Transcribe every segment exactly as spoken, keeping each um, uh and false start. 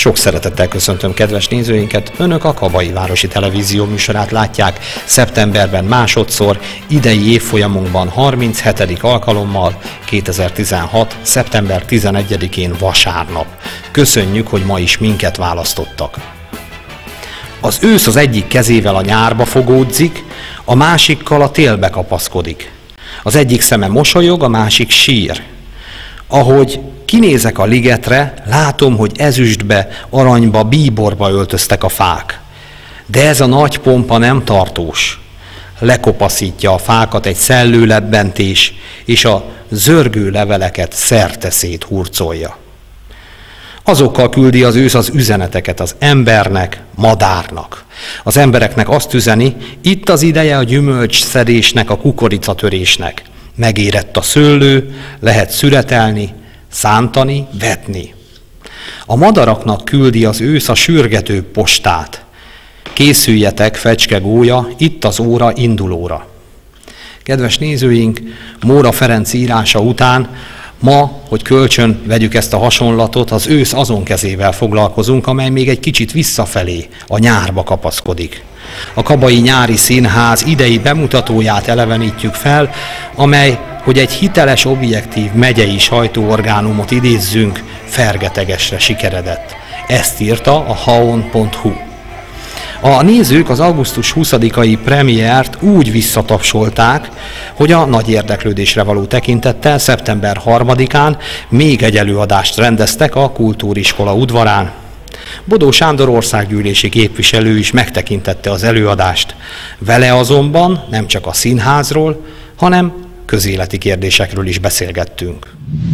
Sok szeretettel köszöntöm kedves nézőinket, Önök a Kabai Városi Televízió műsorát látják szeptemberben másodszor, idei évfolyamunkban harminchetedik alkalommal, kétezer-tizenhat. szeptember tizenegyedikén vasárnap. Köszönjük, hogy ma is minket választottak. Az ősz az egyik kezével a nyárba fogódzik, a másikkal a télbe kapaszkodik. Az egyik szeme mosolyog, a másik sír. Ahogy kinézek a ligetre, látom, hogy ezüstbe, aranyba, bíborba öltöztek a fák. De ez a nagy pompa nem tartós. Lekopaszítja a fákat egy szellőlebbentés, és a zörgő leveleket szerteszét hurcolja. Azokkal küldi az ősz az üzeneteket az embernek, madárnak. Az embereknek azt üzeni, itt az ideje a gyümölcsszedésnek, a kukoricatörésnek. Megérett a szőlő, lehet szüretelni, szántani, vetni. A madaraknak küldi az ősz a sürgető postát. Készüljetek, fecske gólya, itt az óra indulóra. Kedves nézőink, Móra Ferenc írása után ma, hogy kölcsön vegyük ezt a hasonlatot, az ősz azon kezével foglalkozunk, amely még egy kicsit visszafelé, a nyárba kapaszkodik. A Kabai Nyári Színház idei bemutatóját elevenítjük fel, amely, hogy egy hiteles, objektív megyei sajtóorgánumot idézzünk, fergetegesre sikeredett. Ezt írta a haon pont hu. A nézők az augusztus huszadikai premiért úgy visszatapsolták, hogy a nagy érdeklődésre való tekintettel szeptember harmadikán még egy előadást rendeztek a Kultúriskola udvarán. Bodó Sándor országgyűlési képviselő is megtekintette az előadást. Vele azonban nem csak a színházról, hanem közéleti kérdésekről is beszélgettünk.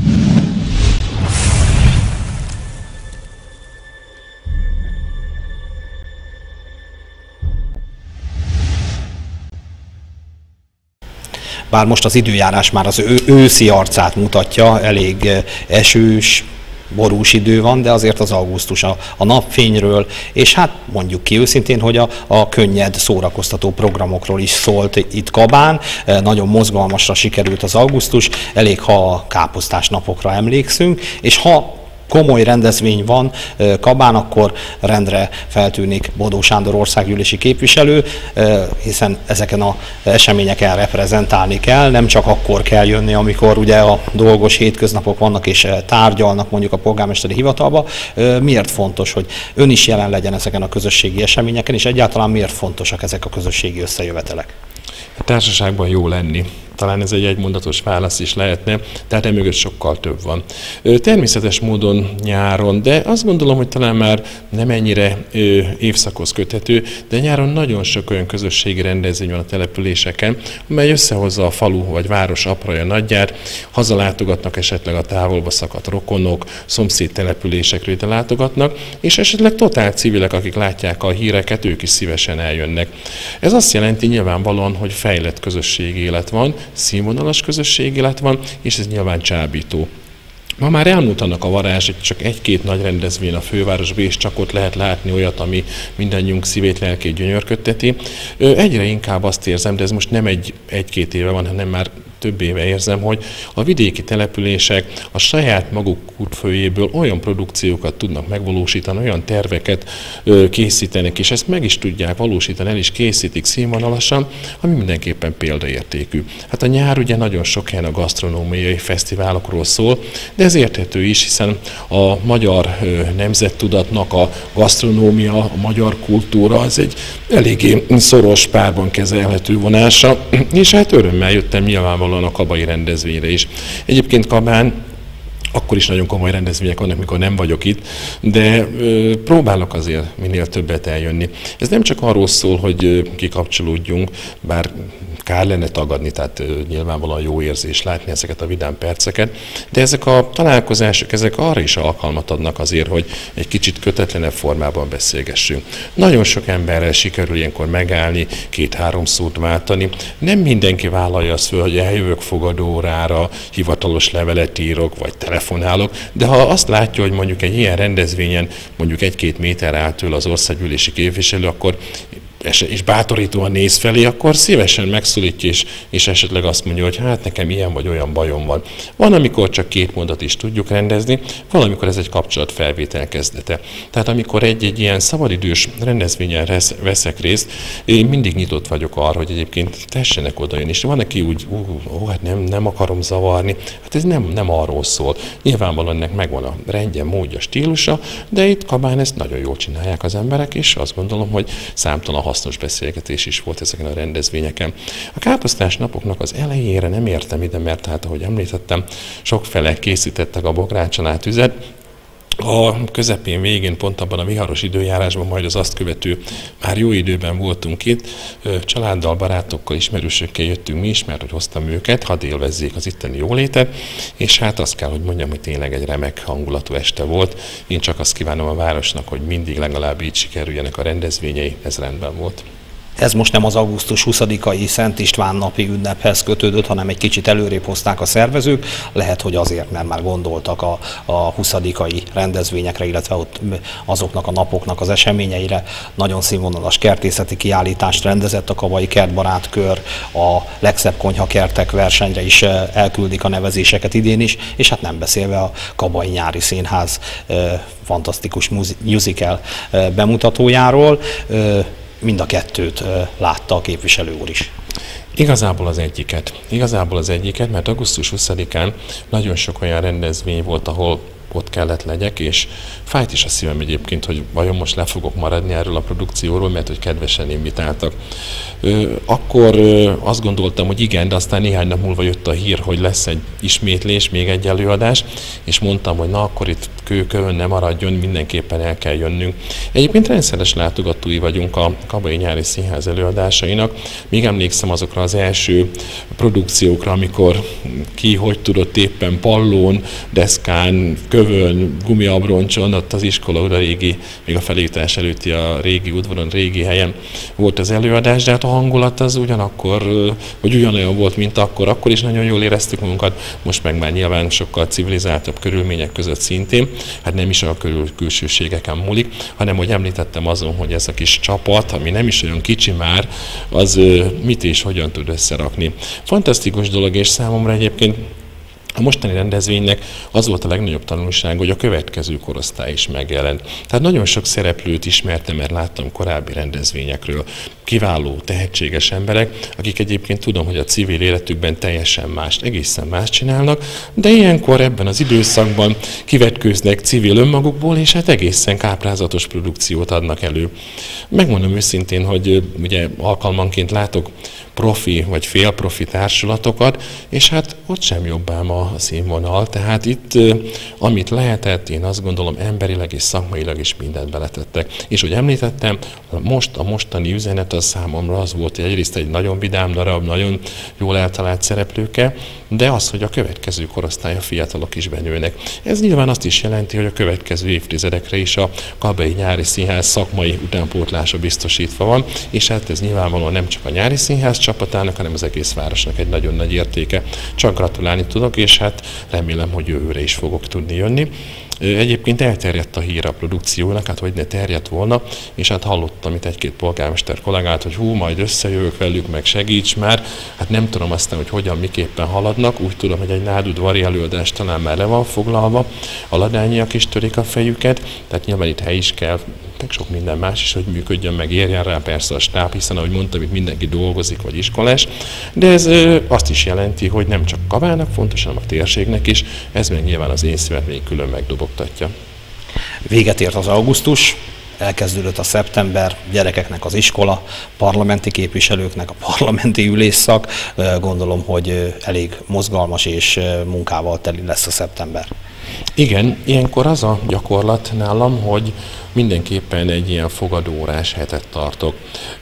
Bár most az időjárás már az ő, őszi arcát mutatja, elég esős, borús idő van, de azért az augusztus a, a napfényről, és hát mondjuk ki őszintén, hogy a, a könnyed, szórakoztató programokról is szólt itt Kabán. Nagyon mozgalmasra sikerült az augusztus, elég ha a káposztás napokra emlékszünk, és ha komoly rendezvény van Kabán, akkor rendre feltűnik Bodó Sándor országgyűlési képviselő, hiszen ezeken az eseményeken reprezentálni kell, nem csak akkor kell jönni, amikor ugye a dolgos hétköznapok vannak és tárgyalnak mondjuk a polgármesteri hivatalba. Miért fontos, hogy ön is jelen legyen ezeken a közösségi eseményeken, és egyáltalán miért fontosak ezek a közösségi összejövetelek? A társaságban jó lenni. Talán ez egy egymondatos válasz is lehetne, tehát emögött sokkal több van. Természetes módon nyáron, de azt gondolom, hogy talán már nem ennyire évszakhoz köthető, de nyáron nagyon sok olyan közösségi rendezvény van a településeken, amely összehozza a falu vagy város apraja nagyját, hazalátogatnak esetleg a távolba szakadt rokonok, szomszéd településekről ide látogatnak, és esetleg totál civilek, akik látják a híreket, ők is szívesen eljönnek. Ez azt jelenti nyilvánvalóan, hogy fejlett közösségi élet van, színvonalas közösségi élet van, és ez nyilván csábító. Ma már elmúlt annak a varázs, hogy csak egy-két nagy rendezvény a fővárosban, és csak ott lehet látni olyat, ami mindannyiunk szívét, lelkét gyönyörködteti. Egyre inkább azt érzem, de ez most nem egy, egy-két éve van, hanem már több éve érzem, hogy a vidéki települések a saját maguk útfőjéből olyan produkciókat tudnak megvalósítani, olyan terveket ö, készítenek, és ezt meg is tudják valósítani, el is készítik színvonalasan, ami mindenképpen példaértékű. Hát a nyár ugye nagyon sok helyen a gasztronómiai fesztiválokról szól, de ez érthető is, hiszen a magyar ö, nemzettudatnak a gasztronómia, a magyar kultúra az egy eléggé szoros párban kezelhető vonása, és hát örömmel jöttem nyilvánvalóan a kabai rendezvényre is. Egyébként Kabán akkor is nagyon komoly rendezvények vannak, mikor nem vagyok itt, de ö, próbálok azért minél többet eljönni. Ez nem csak arról szól, hogy ö, kikapcsolódjunk, bár kár lenne tagadni, tehát ö, nyilvánvalóan jó érzés látni ezeket a vidám perceket, de ezek a találkozások, ezek arra is alkalmat adnak azért, hogy egy kicsit kötetlenebb formában beszélgessünk. Nagyon sok emberrel sikerül ilyenkor megállni, két-három szót váltani. Nem mindenki vállalja azt föl, hogy eljövök fogadóórára, hivatalos levelet írok, vagy telefonálok, de ha azt látja, hogy mondjuk egy ilyen rendezvényen mondjuk egy-két méter áll tőle az országgyűlési képviselő, akkor és bátorítóan néz felé, akkor szívesen megszólítja, és, és esetleg azt mondja, hogy hát nekem ilyen vagy olyan bajom van. Van, amikor csak két mondat is tudjuk rendezni, valamikor ez egy kapcsolatfelvétel kezdete. Tehát amikor egy-egy ilyen szabadidős rendezvényen veszek részt, én mindig nyitott vagyok arra, hogy egyébként tessenek oda jön. És van, aki úgy, ó, ó, hát nem, nem akarom zavarni, hát ez nem, nem arról szól. Nyilvánvalóan ennek megvan a rendje, módja, stílusa, de itt Kabán ezt nagyon jól csinálják az emberek, és azt gondolom, hogy számtalan hasznos beszélgetés is volt ezeken a rendezvényeken. A káposztás napoknak az elejére nem értem ide, mert hát, ahogy említettem, sokfele készítettek a bogrács alá tüzet. A közepén, végén, pont abban a viharos időjárásban, majd az azt követő már jó időben voltunk itt, családdal, barátokkal, ismerősökkel jöttünk mi is, mert hogy hoztam őket, hadd élvezzék az itteni jólétet, és hát azt kell, hogy mondjam, hogy tényleg egy remek hangulatú este volt. Én csak azt kívánom a városnak, hogy mindig legalább így sikerüljenek a rendezvényei, ez rendben volt. Ez most nem az augusztus huszadikai Szent István napi ünnephez kötődött, hanem egy kicsit előrébb hozták a szervezők. Lehet, hogy azért, mert már gondoltak a, a huszadikai rendezvényekre, illetve ott azoknak a napoknak az eseményeire. Nagyon színvonalas kertészeti kiállítást rendezett a Kabai Kertbarátkör, a legszebb konyhakertek versenyre is elküldik a nevezéseket idén is, és hát nem beszélve a Kabai Nyári Színház fantasztikus musical bemutatójáról. Mind a kettőt látta a képviselő úr is. Igazából az egyiket. Igazából az egyiket, mert augusztus huszadikán nagyon sok olyan rendezvény volt, ahol ott kellett legyek, és fájt is a szívem egyébként, hogy vajon most le fogok maradni erről a produkcióról, mert hogy kedvesen invitáltak. Akkor azt gondoltam, hogy igen, de aztán néhány nap múlva jött a hír, hogy lesz egy ismétlés, még egy előadás, és mondtam, hogy na akkor itt kőkövön ne maradjon, mindenképpen el kell jönnünk. Egyébként rendszeres látogatói vagyunk a Kabai Nyári Színház előadásainak. Még emlékszem azokra az első produkciókra, amikor ki hogy tudott éppen pallón, deszkán, kövön, gumiabroncson, ott az iskola oda régi, még a felépítás előtti a régi udvaron, régi helyen volt az előadás, de hát a hangulat az ugyanakkor, vagy ugyanolyan volt, mint akkor, akkor is nagyon jól éreztük magunkat, most meg már nyilván sokkal civilizáltabb körülmények között szintén, hát nem is a körül, külsőségeken múlik, hanem, hogy említettem azon, hogy ez a kis csapat, ami nem is olyan kicsi már, az mit és hogyan tud összerakni. Fantasztikus dolog, és számomra egyébként a mostani rendezvénynek az volt a legnagyobb tanulság, hogy a következő korosztály is megjelent. Tehát nagyon sok szereplőt ismertem, mert láttam korábbi rendezvényekről. Kiváló, tehetséges emberek, akik egyébként tudom, hogy a civil életükben teljesen mást, egészen más csinálnak, de ilyenkor ebben az időszakban kivetkőznek civil önmagukból, és hát egészen káprázatos produkciót adnak elő. Megmondom őszintén, hogy ugye alkalmanként látok profi vagy félprofi társulatokat, és hát ott sem jobb ám a színvonal. Tehát itt, amit lehetett, én azt gondolom, emberileg és szakmailag is mindent beletettek. És hogy említettem, most a mostani üzenet az számomra az volt, hogy egyrészt egy nagyon vidám darab, nagyon jól eltalált szereplőkkel, de az, hogy a következő korosztály, a fiatalok is benőnek. Ez nyilván azt is jelenti, hogy a következő évtizedekre is a Kabai Nyári Színház szakmai utánpótlása biztosítva van, és hát ez nyilvánvalóan nem csak a Nyári Színház csapatának, hanem az egész városnak egy nagyon nagy értéke. Csak gratulálni tudok, és hát remélem, hogy jövőre is fogok tudni jönni. Egyébként elterjedt a hír a produkciónak, hát hogy ne terjedt volna, és hát hallottam itt egy-két polgármester kollégát, hogy hú, majd összejövök velük, meg segíts már. Hát nem tudom aztán, hogy hogyan, miképpen haladnak. Úgy tudom, hogy egy nádudvari előadás talán már le van foglalva, a ladányiak is törik a fejüket, tehát nyilván itt hely is kell, meg sok minden más is, hogy működjön, meg érjen rá persze a stáb, hiszen ahogy mondtam, itt mindenki dolgozik, vagy iskolás, de ez ö, azt is jelenti, hogy nem csak Kabának fontos, hanem a térségnek is, ez meg nyilván az én szívet még külön megdobogtatja. Véget ért az augusztus, elkezdődött a szeptember, gyerekeknek az iskola, parlamenti képviselőknek a parlamenti ülésszak, gondolom, hogy elég mozgalmas és munkával teli lesz a szeptember. Igen, ilyenkor az a gyakorlat nálam, hogy mindenképpen egy ilyen fogadóórás hetet tartok.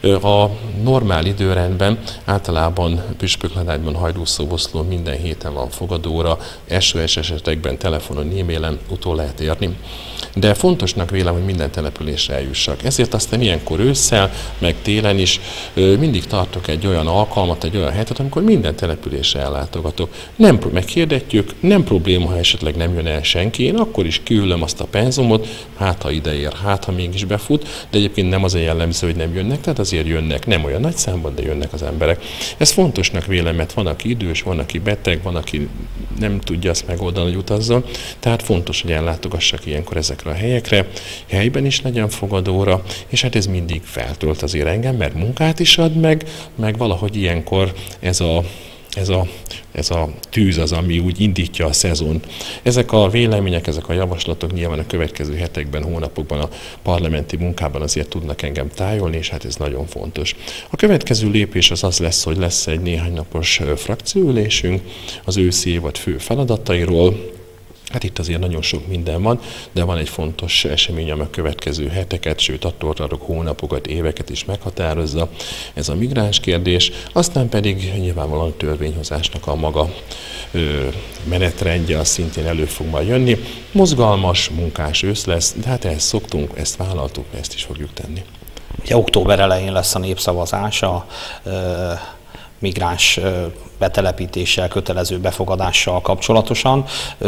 A normál időrendben általában Püspökladányban, Hajdúszoboszlón minden héten van fogadóra, es o es esetekben, telefonon, e-mailen utól lehet érni. De fontosnak vélem, hogy minden településre eljussak. Ezért aztán ilyenkor ősszel, meg télen is mindig tartok egy olyan alkalmat, egy olyan hetet, amikor minden településre ellátogatok. Nem meghirdetjük, nem probléma, ha esetleg nem jön el senki. senki, én akkor is kiülöm azt a penzumot, hát ha ide ér, hát ha mégis befut, de egyébként nem az a jellemző, hogy nem jönnek, tehát azért jönnek, nem olyan nagy számban, de jönnek az emberek. Ez fontosnak vélem, mert van, aki idős, van, aki beteg, van, aki nem tudja azt megoldani, hogy utazzon, tehát fontos, hogy ellátogassak ilyenkor ezekre a helyekre, helyben is legyen fogadóra, és hát ez mindig feltölt azért engem, mert munkát is ad meg, meg valahogy ilyenkor ez a Ez a, ez a tűz az, ami úgy indítja a szezont. Ezek a vélemények, ezek a javaslatok nyilván a következő hetekben, hónapokban a parlamenti munkában azért tudnak engem tájolni, és hát ez nagyon fontos. A következő lépés az az lesz, hogy lesz egy néhány napos frakcióülésünk az őszi évad fő feladatairól. Hát itt azért nagyon sok minden van, de van egy fontos esemény, ami a következő heteket, sőt attól tartok hónapokat, éveket is meghatározza. Ez a migráns kérdés, aztán pedig nyilvánvalóan a törvényhozásnak a maga ö, menetrendje, az szintén elő fog majd jönni. Mozgalmas, munkás ősz lesz, de hát ezt szoktunk, ezt vállaltuk, ezt is fogjuk tenni. Ugye október elején lesz a népszavazás, a ö, migráns betelepítéssel, kötelező befogadással kapcsolatosan.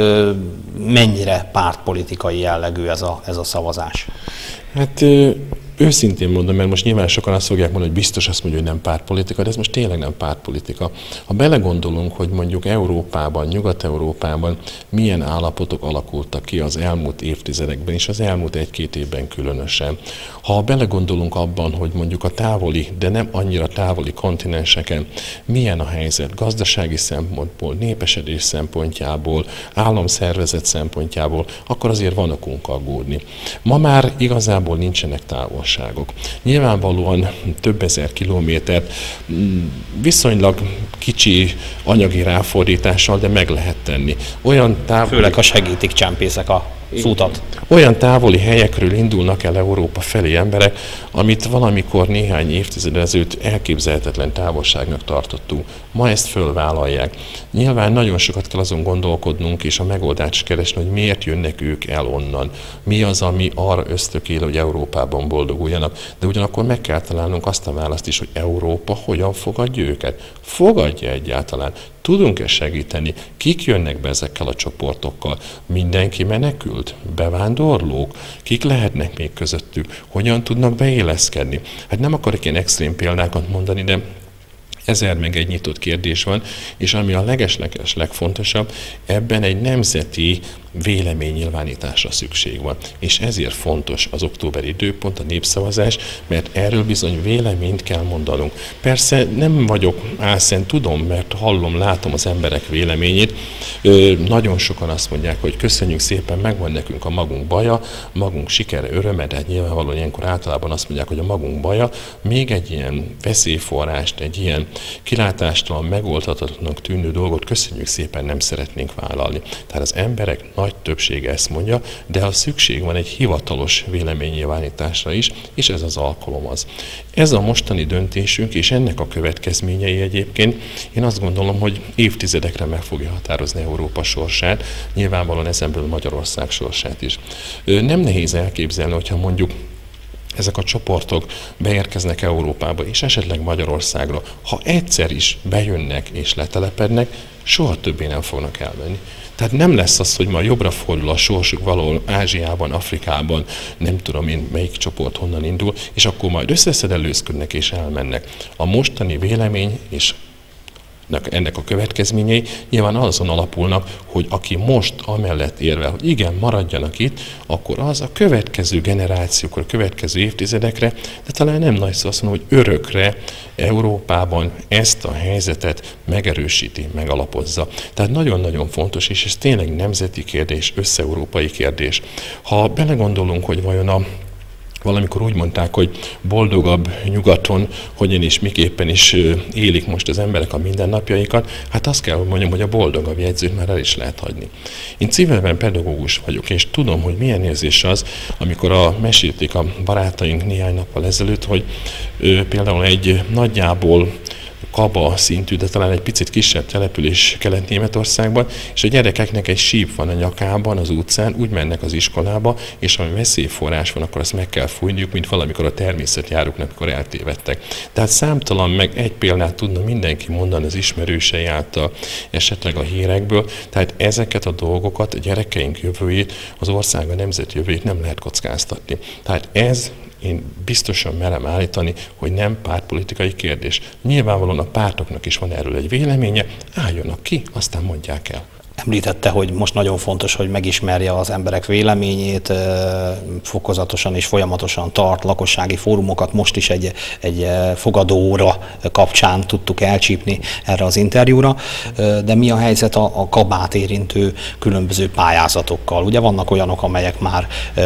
Mennyire pártpolitikai jellegű ez a, ez a szavazás? Hát őszintén mondom, mert most nyilván sokan azt fogják mondani, hogy biztos azt mondja, hogy nem pártpolitika, de ez most tényleg nem pártpolitika. Ha belegondolunk, hogy mondjuk Európában, Nyugat-Európában milyen állapotok alakultak ki az elmúlt évtizedekben, és az elmúlt egy-két évben különösen. Ha belegondolunk abban, hogy mondjuk a távoli, de nem annyira távoli kontinenseken milyen a helyzet gazdasági szempontból, népesedés szempontjából, államszervezet szempontjából, akkor azért van okunk aggódni. Ma már igazából nincsenek távolságok. Nyilvánvalóan több ezer kilométert viszonylag kicsi anyagi ráfordítással, de meg lehet tenni. Olyan távoli... Főleg, ha segítik csempészek a utat. Olyan távoli helyekről indulnak el Európa felé emberek, amit valamikor néhány évtized ezelőtt elképzelhetetlen távolságnak tartottunk. Ma ezt fölvállalják. Nyilván nagyon sokat kell azon gondolkodnunk, és a megoldást keresni, hogy miért jönnek ők el onnan. Mi az, ami arra ösztökél, hogy Európában boldoguljanak. De ugyanakkor meg kell találnunk azt a választ is, hogy Európa hogyan fogadja őket. Fogadja egyáltalán. Tudunk-e segíteni? Kik jönnek be ezekkel a csoportokkal? Mindenki menekült? Bevándorlók? Kik lehetnek még közöttük? Hogyan tudnak beéleszkedni? Hát nem akarok ilyen extrém példákat mondani, de ezer meg egy nyitott kérdés van, és ami a legesleges legfontosabb, ebben egy nemzeti véleménynyilvánításra szükség van. És ezért fontos az októberi időpont, a népszavazás, mert erről bizony véleményt kell mondanunk. Persze nem vagyok álszent, tudom, mert hallom, látom az emberek véleményét. Ö, nagyon sokan azt mondják, hogy köszönjük szépen, megvan nekünk a magunk baja, magunk sikere, öröme, de hát nyilvánvalóan ilyenkor általában azt mondják, hogy a magunk baja, még egy ilyen veszélyforrást, egy ilyen kilátástalan, megoldhatatlanak tűnő dolgot köszönjük szépen nem szeretnénk vállalni. Tehát az emberek nagy többsége ezt mondja, de ha szükség van egy hivatalos véleménynyilvánításra is, és ez az alkalom az. Ez a mostani döntésünk, és ennek a következményei egyébként, én azt gondolom, hogy évtizedekre meg fogja határozni Európa sorsát, nyilvánvalóan ezenből Magyarország sorsát is. Nem nehéz elképzelni, hogyha mondjuk ezek a csoportok beérkeznek Európába, és esetleg Magyarországra, ha egyszer is bejönnek és letelepednek, soha többé nem fognak elmenni. Tehát nem lesz az, hogy ma jobbra fordul a sorsuk valahol Ázsiában, Afrikában, nem tudom én melyik csoport honnan indul, és akkor majd összeszedelőzködnek és elmennek. A mostani vélemény és ennek a következményei nyilván azon alapulnak, hogy aki most amellett érvel, hogy igen, maradjanak itt, akkor az a következő generációkra, a következő évtizedekre, de talán nem nagy szó azt mondom, hogy örökre Európában ezt a helyzetet megerősíti, megalapozza. Tehát nagyon-nagyon fontos, és ez tényleg nemzeti kérdés, összeurópai kérdés. Ha belegondolunk, hogy vajon a valamikor úgy mondták, hogy boldogabb nyugaton, hogyan és miképpen is élik most az emberek a mindennapjaikat, hát azt kell, hogy mondjam, hogy a boldogabb jegyzőt már el is lehet hagyni. Én civilben pedagógus vagyok, és tudom, hogy milyen érzés az, amikor a, mesélték a barátaink néhány nappal ezelőtt, hogy ö, például egy nagyjából Kaba szintű, de talán egy picit kisebb település Kelet-Németországban, és a gyerekeknek egy síp van a nyakában, az utcán, úgy mennek az iskolába, és ami veszélyforrás van, akkor azt meg kell fújniuk, mint valamikor a természetjáróknak, amikor eltévedtek. Tehát számtalan, meg egy példát tudna mindenki mondani az ismerősei által, esetleg a hírekből. Tehát ezeket a dolgokat, a gyerekeink jövőjét, az ország a nemzet jövőjét nem lehet kockáztatni. Tehát ez, én biztosan merem állítani, hogy nem pártpolitikai kérdés. Nyilvánvalóan a pártoknak is van erről egy véleménye, álljanak ki, aztán mondják el. Említette, hogy most nagyon fontos, hogy megismerje az emberek véleményét, fokozatosan és folyamatosan tart lakossági fórumokat, most is egy, egy fogadóóra kapcsán tudtuk elcsípni erre az interjúra, de mi a helyzet a, a Kabát érintő különböző pályázatokkal? Ugye vannak olyanok, amelyek már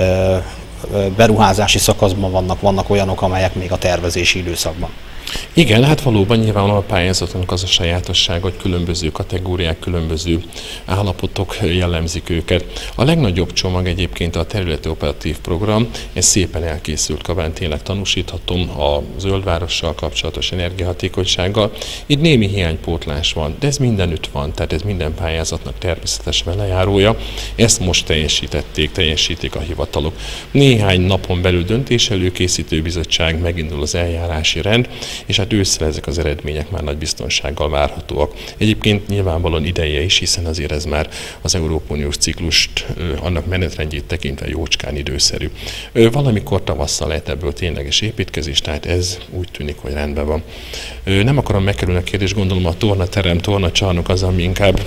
beruházási szakaszban vannak, vannak olyanok, amelyek még a tervezési időszakban. Igen, hát valóban nyilván a pályázatnak az a sajátosság, hogy különböző kategóriák, különböző állapotok jellemzik őket. A legnagyobb csomag egyébként a területi operatív program, ez szépen elkészült, Kabán tényleg tanúsíthatom a zöldvárossal kapcsolatos energiahatékonysággal. Itt némi hiánypótlás van, de ez mindenütt van, tehát ez minden pályázatnak természetesen lejárója. Ezt most teljesítették, teljesítik a hivatalok. Néhány napon belül döntés előkészítő bizottság, megindul az eljárási rend, és hát ősszel ezek az eredmények már nagy biztonsággal várhatóak. Egyébként nyilvánvalóan ideje is, hiszen azért ez már az Európai Uniós ciklust, annak menetrendjét tekintve jócskán időszerű. Valamikor tavasszal lehet ebből tényleges építkezés, tehát ez úgy tűnik, hogy rendben van. Nem akarom megkerülni a kérdést, gondolom a tornaterem, tornacsarnok az, ami inkább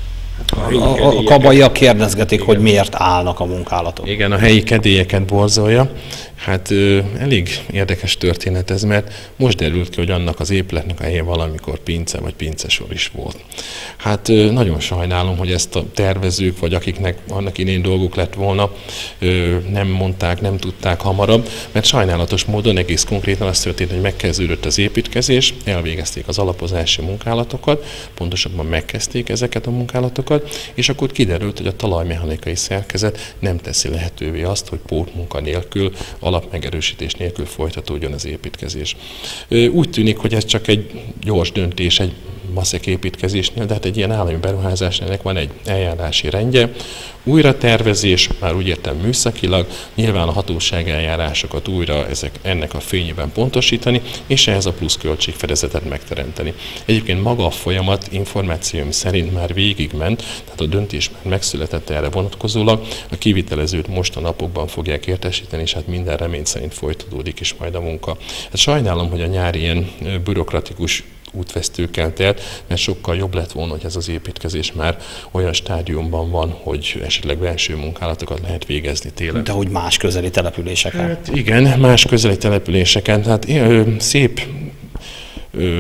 A, a, a kabaiak kérdezgetik, igen, hogy miért állnak a munkálatok. Igen, a helyi kedélyeket borzolja. Hát ö, elég érdekes történet ez, mert most derült ki, hogy annak az épületnek a helyén valamikor pince vagy pincesor is volt. Hát ö, nagyon sajnálom, hogy ezt a tervezők, vagy akiknek annak idején dolguk lett volna, ö, nem mondták, nem tudták hamarabb, mert sajnálatos módon egész konkrétan az történt, hogy megkezdődött az építkezés, elvégezték az alapozási munkálatokat, pontosabban megkezdték ezeket a munkálatokat, és akkor kiderült, hogy a talajmechanikai szerkezet nem teszi lehetővé azt, hogy pótmunka nélkül, alapmegerősítés nélkül folytatódjon az építkezés. Úgy tűnik, hogy ez csak egy gyors döntés egy maszek építkezésnél, de hát egy ilyen állami beruházásnál ennek van egy eljárási rendje, újra tervezés, már úgy értem műszakilag, nyilván a hatóság eljárásokat újra ezek, ennek a fényében pontosítani, és ehhez a plusz költségfedezetet megteremteni. Egyébként maga a folyamat információm szerint már végigment, tehát a döntés már megszületett erre vonatkozólag, a kivitelezőt most a napokban fogják értesíteni, és hát minden remény szerint folytatódik is majd a munka. Hát sajnálom, hogy a nyár ilyen bürokratikus útvesztőkkel telt, mert sokkal jobb lett volna, hogy ez az építkezés már olyan stádiumban van, hogy esetleg belső munkálatokat lehet végezni télen. De hogy más közeli településeken? Hát igen, más közeli településeken. Tehát ö, szép ö,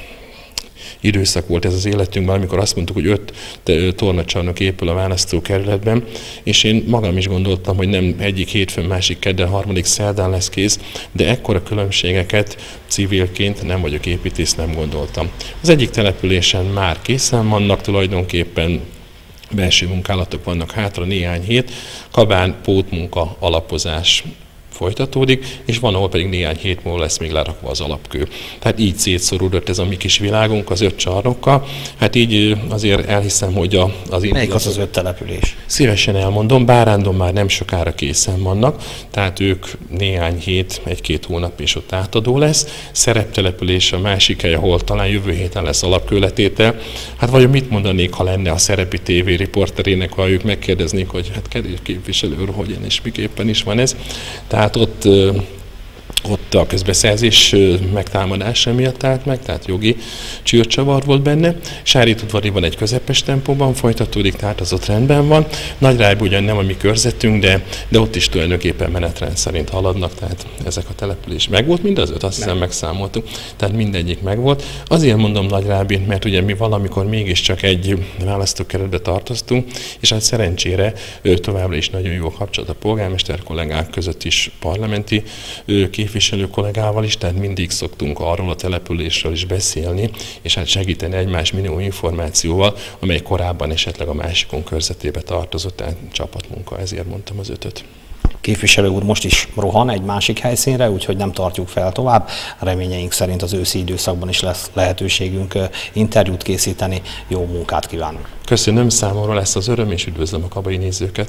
időszak volt ez az életünkben, amikor azt mondtuk, hogy öt tornacsarnok épül a választókerületben, és én magam is gondoltam, hogy nem egyik hétfőn, másik kedden, harmadik szerdán lesz kész, de ekkora különbségeket civilként, nem vagyok építész, nem gondoltam. Az egyik településen már készen vannak tulajdonképpen, belső munkálatok vannak hátra néhány hét, Kabán pótmunka alapozás folytatódik, és van, ahol pedig néhány hét múlva lesz még lerakva az alapkő. Tehát így szétszorúdott ez a mi kis világunk az öt csarnokkal. Hát így azért elhiszem, hogy a, az... Melyik az az öt település? Szívesen elmondom, Bárándon már nem sokára készen vannak, tehát ők néhány hét, egy-két hónap és ott átadó lesz. Szereptelepülés a másik hely, ahol talán jövő héten lesz alapkőletétel. Hát vajon mit mondanék, ha lenne a Szerepi té vé riporterének, ha ők megkérdeznék, hogy hát kedves képviselő úr, hogyan és miképpen is van ez. Tehát ott, ott a közbeszerzés megtámadása miatt állt meg, tehát jogi csűrcsavar volt benne. Sári-Udvariban egy közepes tempóban folytatódik, tehát az ott rendben van. Nagyrájban ugyan nem a mi körzetünk, de, de ott is tulajdonképpen menetrend szerint haladnak, tehát ezek a település megvolt, mind az öt, azt hiszem megszámoltuk, tehát mindegyik megvolt. Azért mondom Nagyrábin, mert ugye mi valamikor mégiscsak egy választókerületbe tartoztunk, és hát szerencsére továbbra is nagyon jó a kapcsolat a polgármester kollégák között is, parlamenti képviselő kollégával is, tehát mindig szoktunk arról a településről is beszélni, és hát segíteni egymás minimum információval, amely korábban esetleg a másikon körzetébe tartozott, tehát csapatmunka, ezért mondtam az ötöt. Képviselő úr most is rohan egy másik helyszínre, úgyhogy nem tartjuk fel tovább. Reményeink szerint az őszi időszakban is lesz lehetőségünk interjút készíteni. Jó munkát kívánunk! Köszönöm, számomra lesz az öröm, és üdvözlöm a kabai nézőket!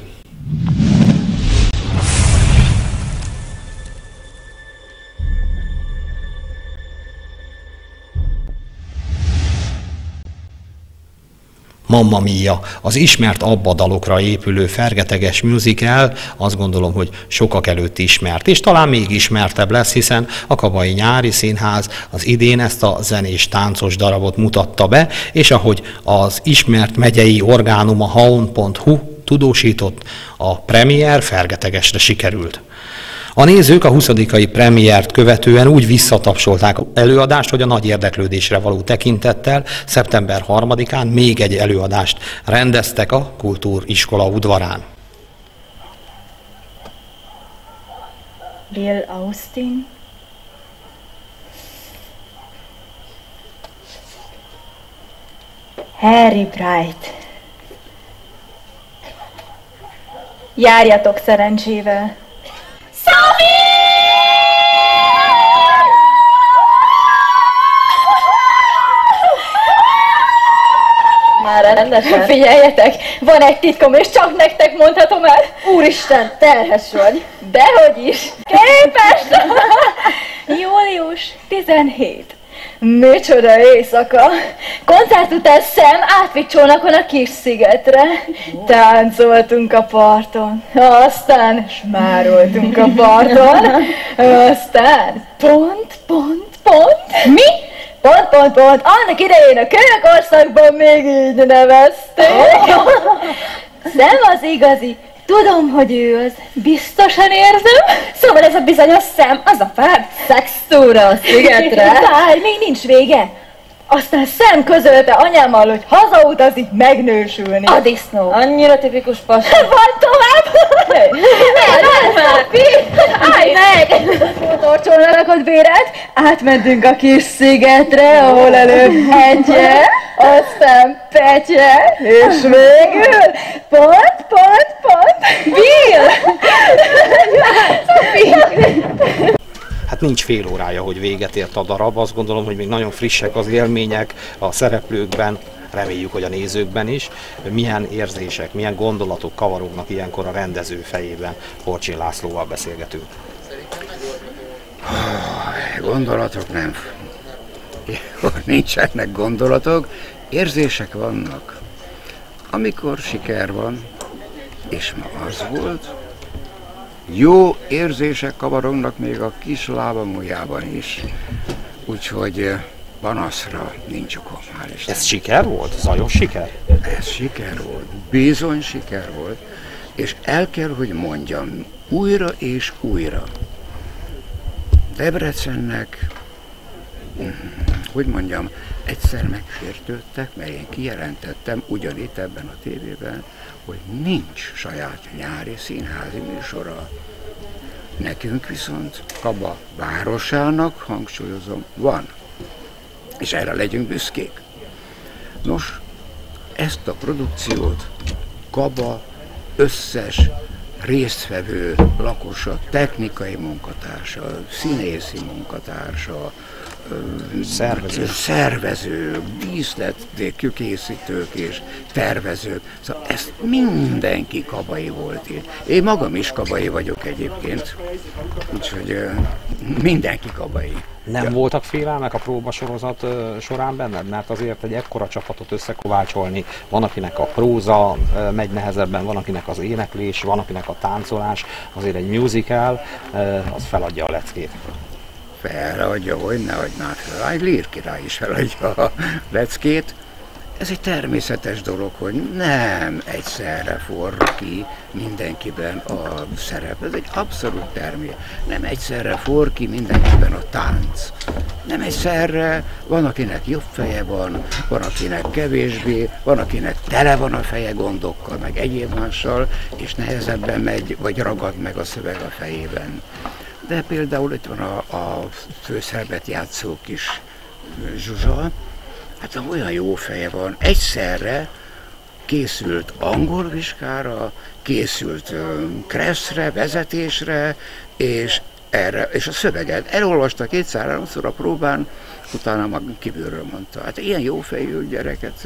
Mamma Mia, az ismert Abba dalokra épülő fergeteges musical, azt gondolom, hogy sokak előtt ismert, és talán még ismertebb lesz, hiszen a Kabai Nyári Színház az idén ezt a zenés táncos darabot mutatta be, és ahogy az ismert megyei orgánum a haun pont hu tudósított, a premier fergetegesre sikerült. A nézők a huszadikai premiért követően úgy visszatapsolták az előadást, hogy a nagy érdeklődésre való tekintettel szeptember harmadikán még egy előadást rendeztek a Kultúriskola udvarán. Bill Austin, Harry Bright. Járjatok szerencsével! Már rendesen. Figyeljetek, van egy titkom, és csak nektek mondhatom el. Úristen, terhes vagy. Dehogy is. Képes! július tizenhetedike. Micsoda éjszaka! Koncert után Sam átvitt csónakon a kis szigetre. Táncoltunk a parton. Aztán smároltunk a parton. Aztán pont, pont, pont. Mi? Pont, pont, pont. Annak idején a Kőkorszakban még így nevezték. Sam az igazi. Tudom, hogy ő az. Biztosan érzem. Szóval ez a bizonyos Sam, az a fád szextúra a szigetre. Várj, még nincs vége. Aztán Sam közölte anyámmal, hogy hazautazik megnősülni. A disznó. Annyira tipikus pasi. Van tovább? Nem, nem, nem. Állj meg! Motorcsónakot bérelt, átmentünk a kis szigetre, ahol előbb hegye, aztán petje, és végül pont, pont, pont. Bill! Hát nincs fél órája, hogy véget ért a darab. Azt gondolom, hogy még nagyon frissek az élmények a szereplőkben, reméljük, hogy a nézőkben is. Milyen érzések, milyen gondolatok kavarognak ilyenkor a rendező fejében? Horcsin Lászlóval beszélgetünk. Gondolatok nem. Nincsenek gondolatok, érzések vannak. Amikor siker van, és ma az volt, jó érzések kavarognak még a kis lábam ujjában is. Úgyhogy panaszra nincs okom, hál' Isten. Ez siker volt? Zajos siker? Ez siker volt, bizony siker volt. És el kell, hogy mondjam, újra és újra. Debrecennek, hogy mondjam, egyszer megsértődtek, mert én kijelentettem ugyanitt ebben a tévében, hogy nincs saját nyári színházi műsora. Nekünk viszont Kaba városának, hangsúlyozom, van. És erre legyünk büszkék. Nos, ezt a produkciót Kaba összes résztvevő lakosa, technikai munkatársa, színészi munkatársa, Szervező. szervező, díszletkészítők és tervezők. Szóval ezt mindenki kabai volt. Én magam is kabai vagyok egyébként, úgyhogy mindenki kabai. Nem ja. voltak félelmek a próbasorozat során benned? Mert azért egy ekkora csapatot összekovácsolni, van akinek a próza megy nehezebben, van akinek az éneklés, van akinek a táncolás, azért egy musical, az feladja a leckét. Feladja, hogy ne adná fel. Egy Lír király is feladja a leckét. Ez egy természetes dolog, hogy nem egyszerre forr ki mindenkiben a szerep. Ez egy abszolút természet. Nem egyszerre forr ki mindenkiben a tánc. Nem egyszerre, van akinek jobb feje van, van akinek kevésbé, van akinek tele van a feje gondokkal, meg egyéb mással, és nehezebben megy, vagy ragad meg a szöveg a fejében. De például itt van a, a főszerepet játszó kis Zsuzsa, hát olyan jó feje van, egyszerre készült angol vizsgára, készült kresszre, vezetésre, és erre, és a szöveget elolvasta kétszer-háromszor a próbán, utána mag kívülről mondta. Hát ilyen jófejű gyereket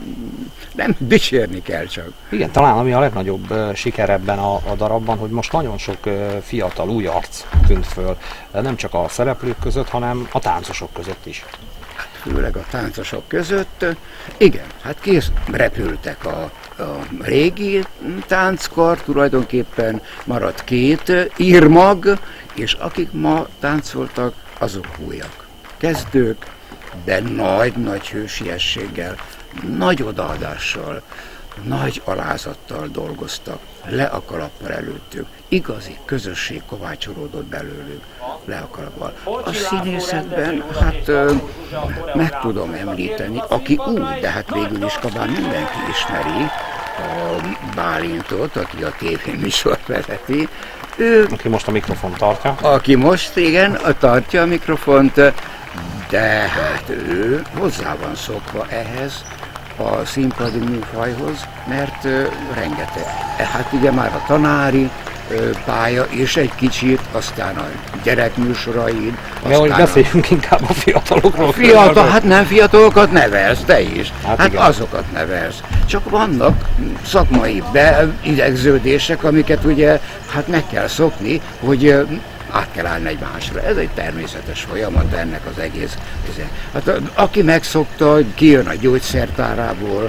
nem dicsérni kell csak. Igen, talán ami a legnagyobb uh, siker ebben a, a darabban, hogy most nagyon sok uh, fiatal új arc tűnt föl, nem csak a szereplők között, hanem a táncosok között is. Hát főleg a táncosok között, igen, hát kész repültek a, a régi tánckar, tulajdonképpen maradt két írmag, és akik ma táncoltak, azok újak. Kezdők, de nagy-nagy hősiességgel, nagy odaadással, nagy alázattal dolgoztak, le a kalappal előttük. Igazi közösség kovácsolódott belőlük, le a kalappal. A színészetben, hát ö, meg tudom említeni, aki úgy, de hát végül is kabán mindenki ismeri, a Bálintot, aki a tévéműsort vezeti, ő, aki most a mikrofont tartja. Aki most, igen, tartja a mikrofont, de hát ő hozzá van szokva ehhez a színpadi műfajhoz, mert uh, rengeteg. Hát ugye már a tanári uh, pálya és egy kicsit, aztán a gyerekműsoraid. De hogy beszéljünk inkább a fiatalokról. Fiatal, hát nem fiatalokat nevelsz, te is. Hát, hát igen. Azokat nevelsz. Csak vannak szakmai beidegződések, amiket ugye hát meg kell szokni, hogy uh, át kell állni egymásra. Ez egy természetes folyamat ennek az egész. Hát, aki megszokta, kijön a gyógyszertárából,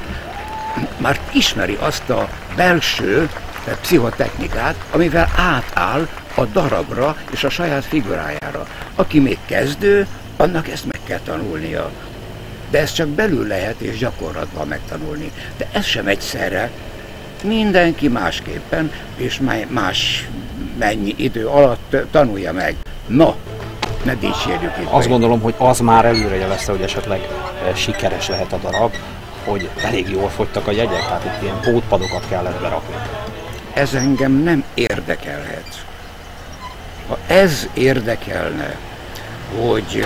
már ismeri azt a belső pszichotechnikát, amivel átáll a darabra és a saját figurájára. Aki még kezdő, annak ezt meg kell tanulnia. De ez csak belül lehet és gyakorlatban megtanulni. De ez sem egyszerre. Mindenki másképpen és más mennyi idő alatt tanulja meg. No, ne dicsérjük itt. Azt gondolom, hogy az már előrejelezte, hogy esetleg sikeres lehet a darab, hogy elég jól fogytak a jegyek, tehát itt ilyen pótpadokat kellett berakni. Ez engem nem érdekelhet. Ha ez érdekelne, hogy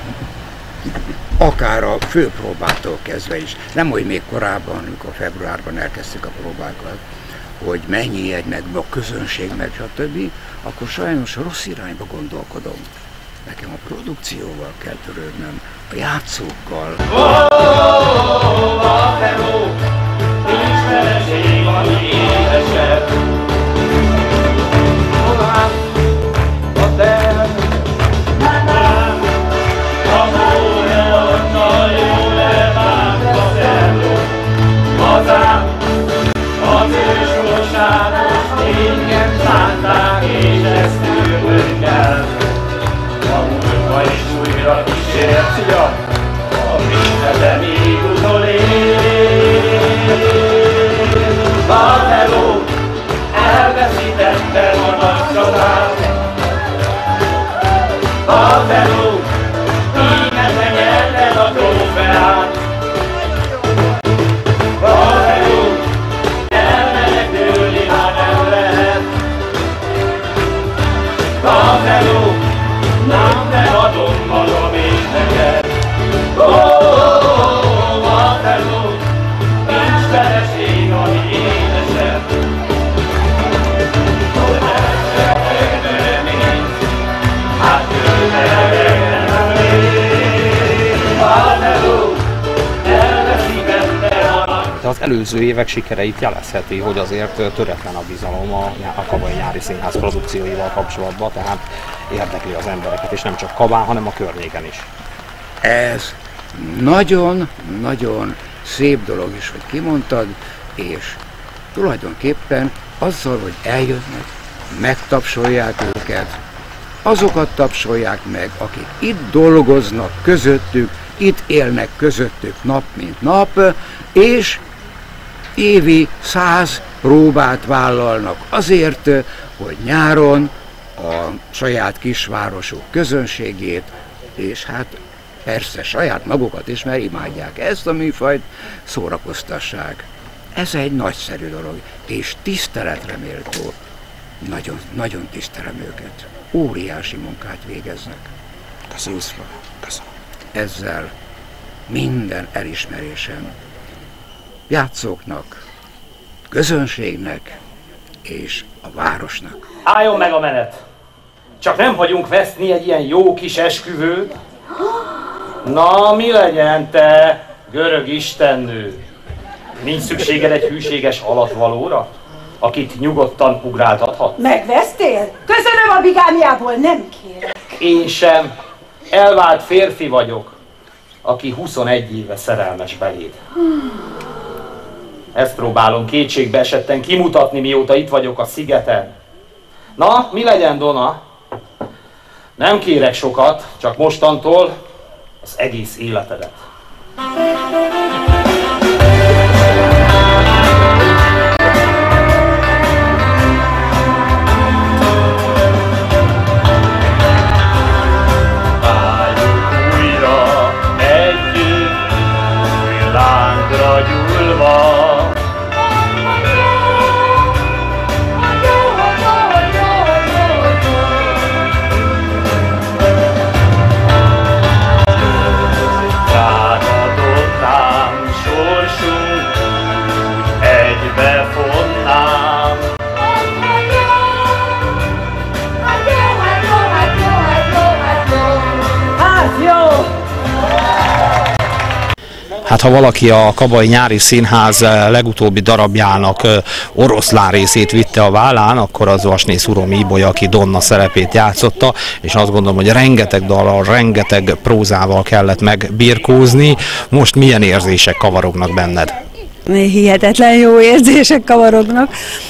akár a főpróbától kezdve is, nem hogy még korábban, amikor februárban elkezdtük a próbákat, hogy mennyi jegy, meg a közönség, meg stb., akkor sajnos rossz irányba gondolkodom. Nekem a produkcióval kell törődnöm, a játszókkal. Az előző évek sikereit jelezheti, hogy azért töretlen a bizalom a, a Kabai Nyári Színház produkcióival kapcsolatban, tehát érdekli az embereket, és nem csak Kabán, hanem a környéken is. Ez nagyon-nagyon szép dolog is, hogy kimondtad, és tulajdonképpen azzal, hogy eljönnek, megtapsolják őket, azokat tapsolják meg, akik itt dolgoznak közöttük, itt élnek közöttük nap mint nap, és évi száz próbát vállalnak azért, hogy nyáron a saját kisvárosuk közönségét, és hát persze saját magukat is, mert imádják ezt a műfajt, szórakoztassák. Ez egy nagyszerű dolog, és tiszteletre méltó. Nagyon, nagyon tisztelem őket. Óriási munkát végeznek. Köszönöm. Köszönöm. Ezzel minden elismerésem játszóknak, közönségnek és a városnak. Álljon meg a menet! Csak nem hagyunk veszni egy ilyen jó kis esküvőt. Na, mi legyen, te görög istennő? Nincs szükséged egy hűséges alatvalóra, akit nyugodtan ugráltathat? Megvesztél? Köszönöm, a bigámiából nem kérek. Én sem. Elvált férfi vagyok, aki huszonegy éve szerelmes beléd. Ezt próbálom kétségbe esetten kimutatni, mióta itt vagyok a szigeten. Na, mi legyen, Dona? Nem kérek sokat, csak mostantól az egész életedet. Álljunk újra együtt, új lángra gyúlva. Hát ha valaki a Kabai Nyári Színház legutóbbi darabjának oroszlán részét vitte a vállán, akkor az Vasnész urom Ibolya, aki Donna szerepét játszotta, és azt gondolom, hogy rengeteg dallal, rengeteg prózával kellett megbirkózni. Most milyen érzések kavarognak benned? Hihetetlen jó érzések kavarognak.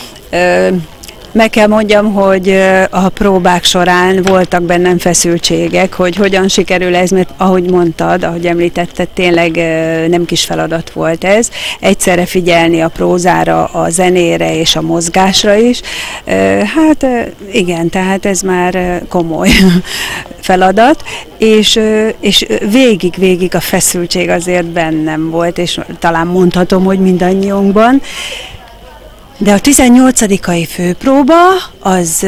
Meg kell mondjam, hogy a próbák során voltak bennem feszültségek, hogy hogyan sikerül ez, mert ahogy mondtad, ahogy említetted, tényleg nem kis feladat volt ez. Egyszerre figyelni a prózára, a zenére és a mozgásra is. Hát igen, tehát ez már komoly feladat, és, és végig-végig a feszültség azért bennem volt, és talán mondhatom, hogy mindannyiunkban. De a tizennyolcadikai főpróba az,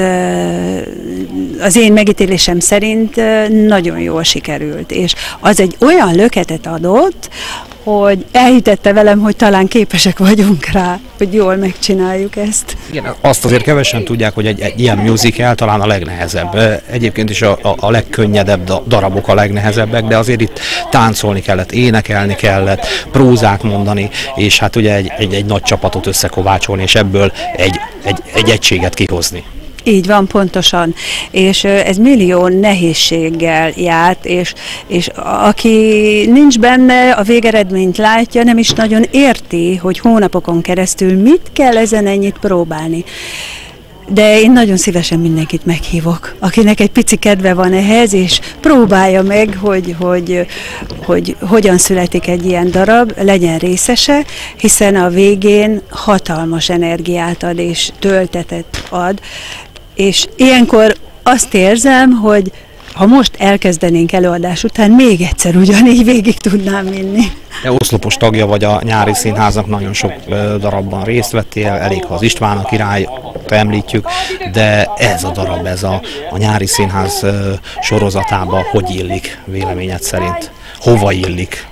az én megítélésem szerint nagyon jól sikerült, és az egy olyan löketet adott, hogy elhitette velem, hogy talán képesek vagyunk rá, hogy jól megcsináljuk ezt. Igen, azt azért kevesen tudják, hogy egy, egy ilyen musical talán a legnehezebb. Egyébként is a, a, a legkönnyedebb darabok a legnehezebbek, de azért itt táncolni kellett, énekelni kellett, prózát mondani, és hát ugye egy, egy, egy nagy csapatot összekovácsolni, és ebből egy, egy, egy egységet kihozni. Így van, pontosan. És ez millió nehézséggel járt, és, és aki nincs benne, a végeredményt látja, nem is nagyon érti, hogy hónapokon keresztül mit kell ezen ennyit próbálni. De én nagyon szívesen mindenkit meghívok, akinek egy pici kedve van ehhez, és próbálja meg, hogy, hogy, hogy hogyan születik egy ilyen darab, legyen részese, hiszen a végén hatalmas energiát ad és töltetet ad. És ilyenkor azt érzem, hogy ha most elkezdenénk előadás után, még egyszer ugyanígy végig tudnám vinni. Te oszlopos tagja vagy a Nyári Színháznak, nagyon sok darabban részt vettél, elég ha az István a királyt említjük, de ez a darab, ez a, a Nyári Színház sorozatába hogy illik véleményed szerint? Hova illik?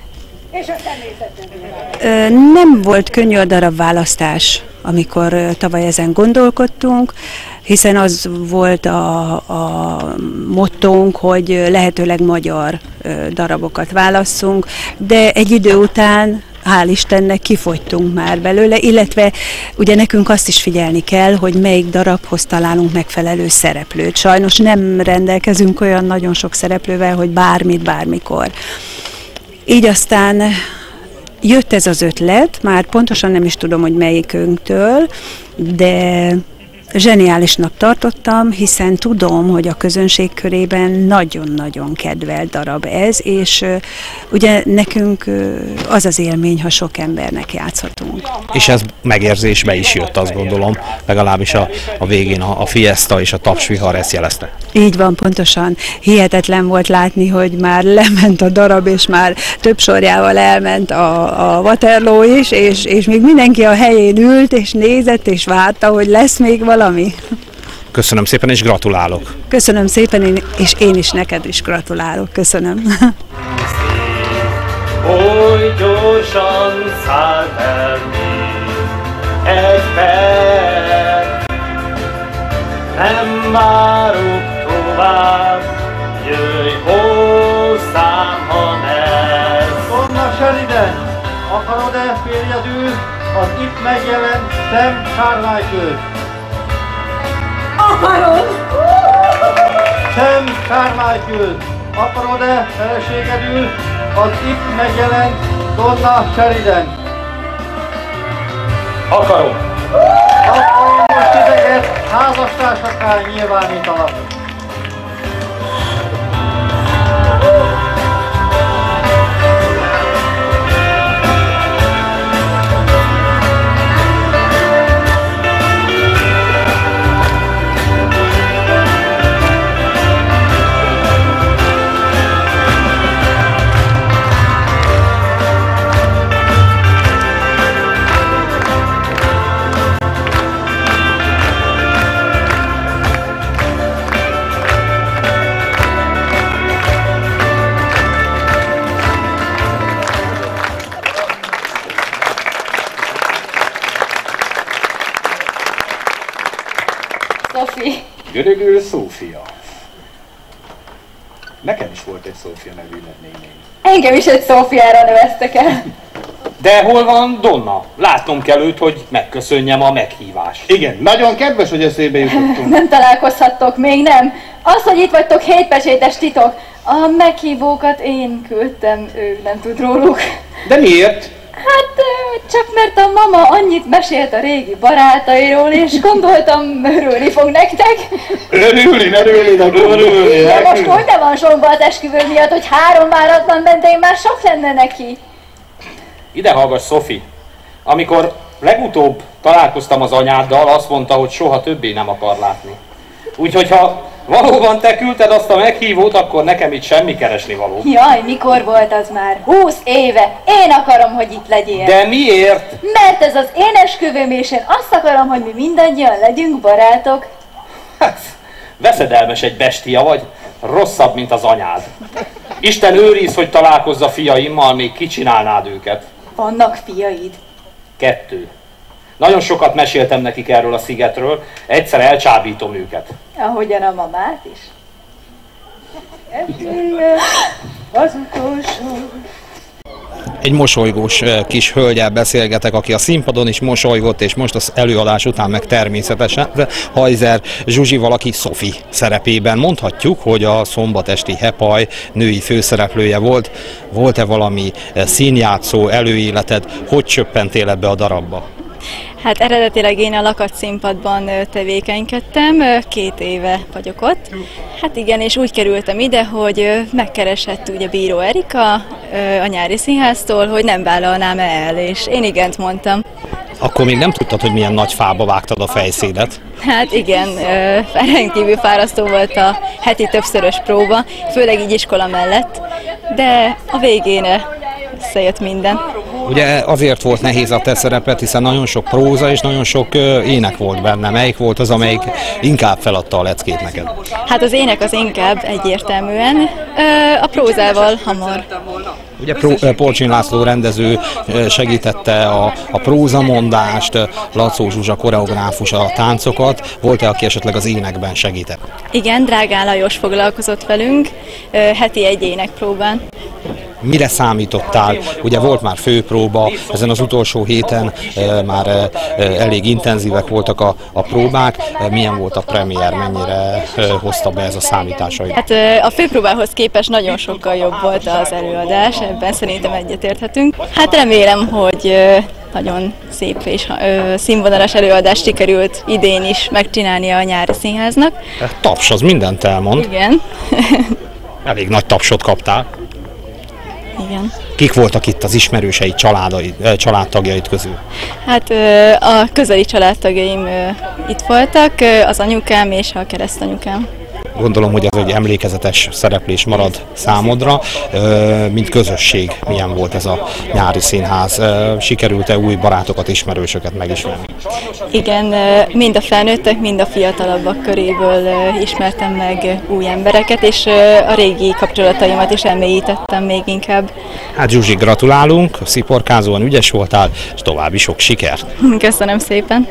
Nem volt könnyű a darab választás, amikor tavaly ezen gondolkodtunk, hiszen az volt a, a mottónk, hogy lehetőleg magyar darabokat válasszunk, de egy idő után hál' Istennek kifogytunk már belőle, illetve ugye nekünk azt is figyelni kell, hogy melyik darabhoz találunk megfelelő szereplőt. Sajnos nem rendelkezünk olyan nagyon sok szereplővel, hogy bármit, bármikor. Így aztán jött ez az ötlet, már pontosan nem is tudom, hogy melyikünktől, de zseniálisnak tartottam, hiszen tudom, hogy a közönség körében nagyon-nagyon kedvelt darab ez, és uh, ugye nekünk uh, az az élmény, ha sok embernek játszhatunk. És ez megérzésbe is jött, azt gondolom, legalábbis a, a végén a, a fiesta és a tapsvihar ezt jelezte. Így van, pontosan. Hihetetlen volt látni, hogy már lement a darab, és már több sorjával elment a, a Waterloo is, és, és még mindenki a helyén ült, és nézett, és várta, hogy lesz még valami. Köszönöm szépen, és gratulálok. Köszönöm szépen, és én is neked is gratulálok. Köszönöm. Oly gyorsan szállt el még egy Isten. Nem várok tovább, jöjj hozzám, ha ez. Donna Sheridan, akarod-e férjedül az itt megjelent Sam Carmichael-t? Akarom! Sam Carmichael, akarod-e feleségedül az itt megjelent Donna Sheridan? Akarom! Akkor most titeket házastársaká nyilvánítalak. Sophie. Görögül Szófia. Nekem is volt egy Szófia nevű néném. Engem is egy Szófiára neveztek el. De hol van Donna? Látnom kell őt, hogy megköszönjem a meghívást. Igen, nagyon kedves, hogy eszébe jutottunk. Nem találkozhattok, még nem. Az, hogy itt vagytok, hétpecsétes titok. A meghívókat én küldtem, ő nem tud róluk. De miért? Hát csak mert a mama annyit mesélt a régi barátairól, és gondoltam, örülni fog nektek. Örülni, örülni, örülni. De most hogy ne van sokba az esküvő miatt, hogy három váratlan vendég már sok lenne neki. Ide hallgass, Sophie. Amikor legutóbb találkoztam az anyáddal, azt mondta, hogy soha többé nem akar látni. Úgyhogy ha valóban te küldted azt a meghívót, akkor nekem itt semmi keresni való. Jaj, mikor volt az már? Húsz éve. Én akarom, hogy itt legyél. De miért? Mert ez az én esküvőm, és én azt akarom, hogy mi mindannyian legyünk barátok. Hát, veszedelmes egy bestia vagy, rosszabb, mint az anyád. Isten őriz, hogy találkozz a fiaimmal, még kicsinálnád őket. Vannak fiaid? Kettő. Nagyon sokat meséltem nekik erről a szigetről, egyszer elcsábítom őket. Ahogyan a mamát is. Az utolsó. Egy mosolygós kis hölgyel beszélgetek, aki a színpadon is mosolygott, és most az előadás után meg természetesen Hajzer Zsuzsival, aki Sophie szerepében. Mondhatjuk, hogy a szombatesti Hepaj női főszereplője volt. Volt-e valami színjátszó előéleted? Hogy csöppentél ebbe a darabba? Hát eredetileg én a Lakac színpadban tevékenykedtem, két éve vagyok ott. Hát igen, és úgy kerültem ide, hogy megkeresett ugye Bíró Erika a Nyári Színháztól, hogy nem vállalnám el, és én igent mondtam. Akkor még nem tudtad, hogy milyen nagy fába vágtad a fejszédet? Hát igen, rendkívül fárasztó volt a heti többszörös próba, főleg így iskola mellett, de a végén összejött minden. Ugye azért volt nehéz a te szerepet, hiszen nagyon sok próza és nagyon sok ének volt benne. Melyik volt az, amelyik inkább feladta a leckét neked? Hát az ének az inkább egyértelműen, a prózával hamar. Ugye Polcsin László rendező segítette a, a prózamondást, Lacó Zsuzsa koreográfus a táncokat. Volt-e, aki esetleg az énekben segített? Igen, Drágán Lajos foglalkozott velünk, heti egy énekpróbán. Mire számítottál? Ugye volt már főpróba, ezen az utolsó héten e, már e, elég intenzívek voltak a, a próbák. E, milyen volt a premier, mennyire e, hozta be ez a számításait? Hát e, a főpróbához képest nagyon sokkal jobb volt az előadás, ebben szerintem egyetérthetünk. Hát remélem, hogy e, nagyon szép és e, színvonalas előadást sikerült idén is megcsinálni a Nyári Színháznak. E, taps, az mindent elmond. Igen. Elég nagy tapsot kaptál. Igen. Kik voltak itt az ismerősei, családai, családtagjaid közül? Hát a közeli családtagjaim itt voltak, az anyukám és a keresztanyukám. Gondolom, hogy ez egy emlékezetes szereplés marad számodra, mint közösség. Milyen volt ez a nyári színház? Sikerült-e új barátokat, ismerősöket megismerni? Igen, mind a felnőttek, mind a fiatalabbak köréből ismertem meg új embereket, és a régi kapcsolataimat is elmélyítettem még inkább. Hát Zsuzsi, gratulálunk, sziporkázóan ügyes voltál, és további sok sikert! Köszönöm szépen!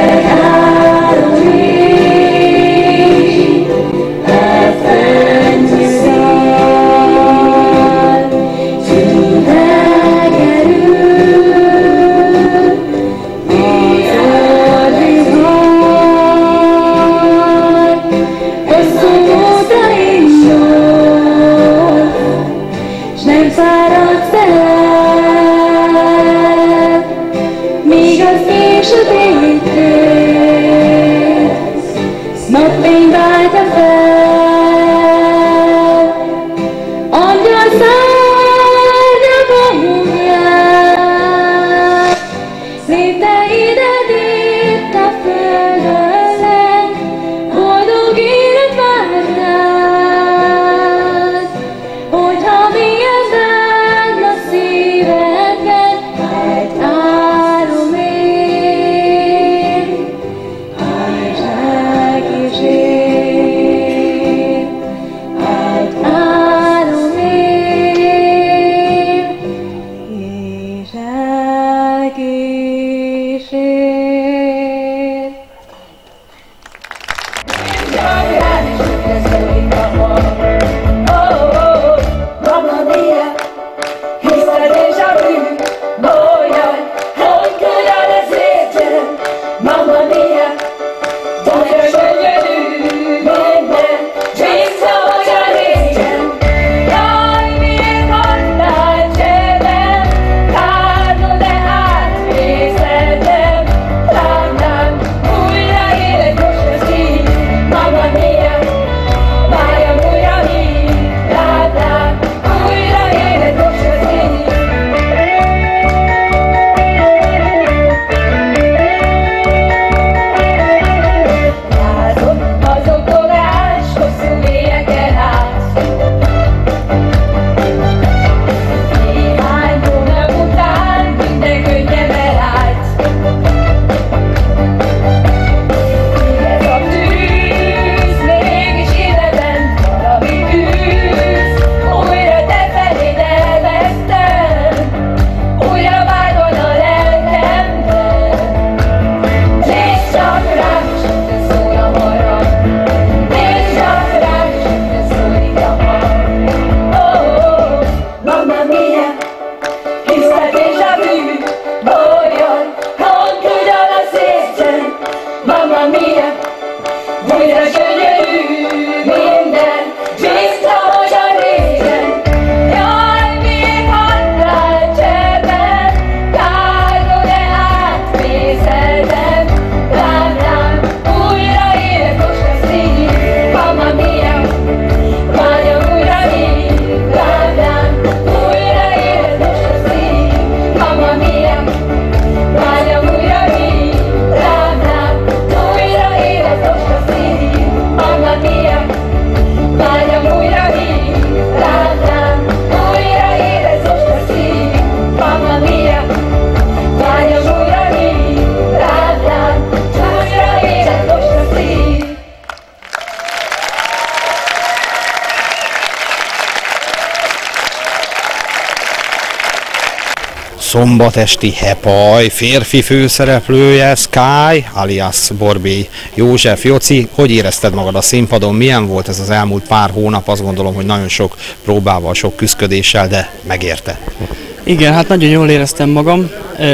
Szombatesti Hepaj férfi főszereplője Sky, alias Borbély József. Jóci, hogy érezted magad a színpadon? Milyen volt ez az elmúlt pár hónap? Azt gondolom, hogy nagyon sok próbával, sok küszködéssel, de megérte. Igen, hát nagyon jól éreztem magam.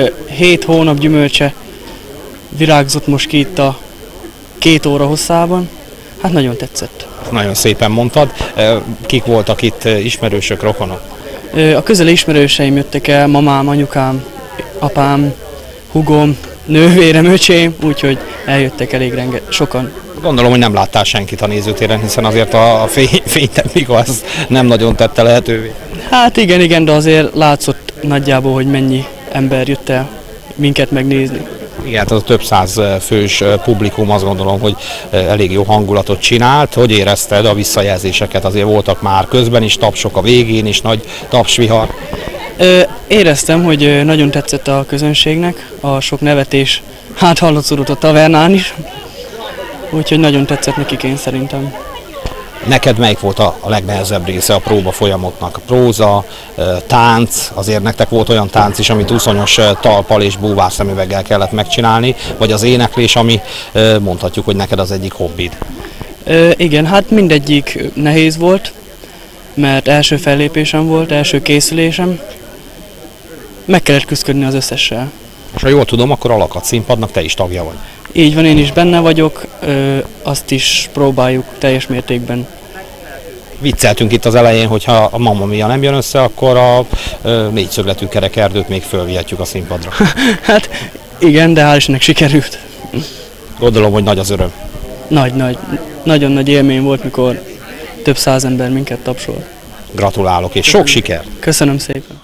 Hét hónap gyümölcse virágzott most ki itt a két óra hosszában. Hát nagyon tetszett. Nagyon szépen mondtad. Kik voltak itt, ismerősök, rokonok? A közeli ismerőseim jöttek el, mamám, anyukám, apám, hugom, nővérem, öcsém, úgyhogy eljöttek elég renge, sokan. Gondolom, hogy nem láttál senkit a nézőtéren, hiszen azért a fény, fénytechnika az nem nagyon tette lehetővé. Hát igen, igen, de azért látszott nagyjából, hogy mennyi ember jött el minket megnézni. Igen, az a több száz fős publikum azt gondolom, hogy elég jó hangulatot csinált. Hogy érezted a visszajelzéseket? Azért voltak már közben is tapsok, a végén is nagy tapsvihar. Éreztem, hogy nagyon tetszett a közönségnek, a sok nevetés, hát hallatszódott a tavernán is, úgyhogy nagyon tetszett nekik, én szerintem. Neked melyik volt a legnehezebb része a próba folyamatnak? A próza, tánc, azért nektek volt olyan tánc is, amit uszonyos talpal és búvár szemüveggel kellett megcsinálni, vagy az éneklés, ami mondhatjuk, hogy neked az egyik hobbid? Ö, igen, hát mindegyik nehéz volt, mert első fellépésem volt, első készülésem. Meg kellett küzdködni az összessel. És ha jól tudom, akkor a Lakat színpadnak te is tagja vagy. Így van, én is benne vagyok, ö, azt is próbáljuk teljes mértékben. Vicceltünk itt az elején, hogyha a Mamma Mia nem jön össze, akkor a ö, négyszögletű kerekerdőt még fölvihetjük a színpadra. Hát igen, de hál' Istennek sikerült. Gondolom, hogy nagy az öröm. Nagy, nagy. Nagyon nagy élmény volt, mikor több száz ember minket tapsolt. Gratulálok, és sok siker! Köszönöm szépen!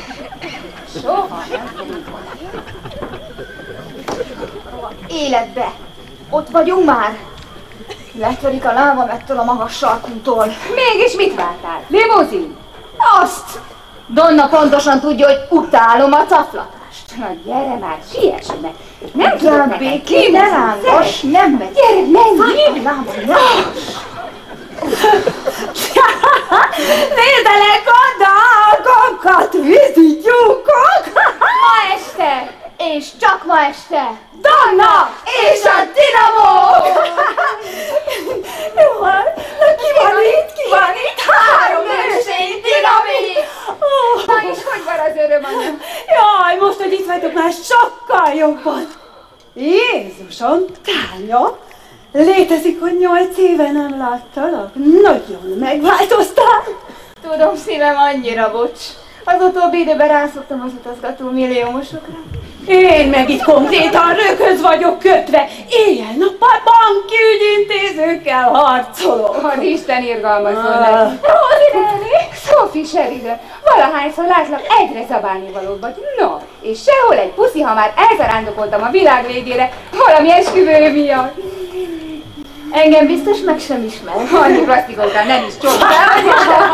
Életbe! Ott vagyunk már! Letörik a lábam ettől a magas sarkuntól. Mégis mit vártál? Limuzin? Azt! Donna pontosan tudja, hogy utálom a taflatást. Na gyere már, siess meg! Nem tudok neked ki, ne lángos, nem megy. Gyere, menj! Fáj a lábam, ne lángos! Nézdelek oda, a gokat, vízi tyúkok! Ma este, és csak ma este, Donna és a Dinamo! Jó, na ki van itt, ki van itt? Három ősény dinamit! Na és hogy van az öröm, anyám? Jaj, most, hogy itt vagytok, már sokkal jobban. Jézusom, Tánya, létezik, hogy nyolc éve nem láttalak? Nagyon megváltoztál. Tudom, szívem, annyira bocs. Az utóbbi időben rászoktam az utazgató milliómosokra. Én meg itt konkrétan röghöz vagyok kötve. Éjjel-nappal banki ügyintézőkkel harcolok. Az Isten irgalmazzon neki. Rózi néni, Sophie Sheridan, valahányszor látlak, egyre zabálni valóbb vagy. No, és sehol egy puszi, ha már elzarándokoltam a világ végére, valami esküvő miatt. Engem biztos meg sem ismer. Annyi plastikokán nem is csodál.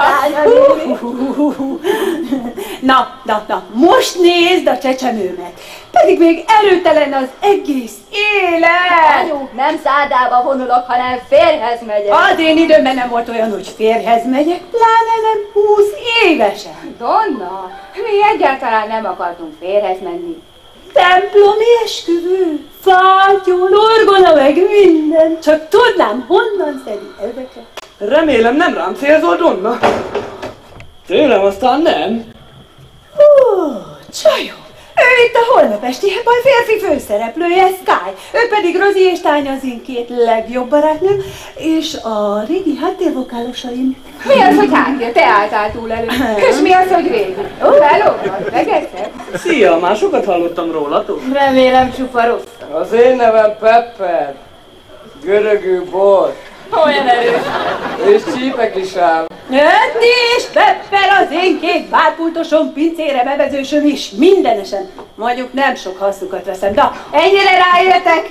Na, na, na, most nézd a csecsemőmet. Pedig még előtte lenne az egész élet. Anyu, nem szádába vonulok, hanem férjhez megyek. Az én időmben nem volt olyan, hogy férjhez megyek, pláne nem húsz évesen. Donna, mi egyáltalán nem akartunk férjhez menni. Templomi esküvő, fátyol, orgona, meg minden. Csak tudnám, honnan szedi ezeket. Remélem nem rám célzol, Donna? Tőlem aztán nem. Hú, csajó. Ő itt a holnap esti baj férfi főszereplője, Sky. Ő pedig Rozi és Tánya az én két legjobb barátnőm, és a régi háttérvokálosaim. Mi az, hogy háttér? Te álltál túl elő. És mi az, hogy régi? Ó, hello, megegyszer? Szia, már sokat hallottam rólatok. Remélem csupa rossz. Az én nevem Pepper. Görögű bor. Olyan erős. És csípek is ám. Ötni és Pepper az én két bárpultosom, pincére bevezősöm is, mindenesen. Mondjuk nem sok hasznukat veszem, de ennyire ráértek.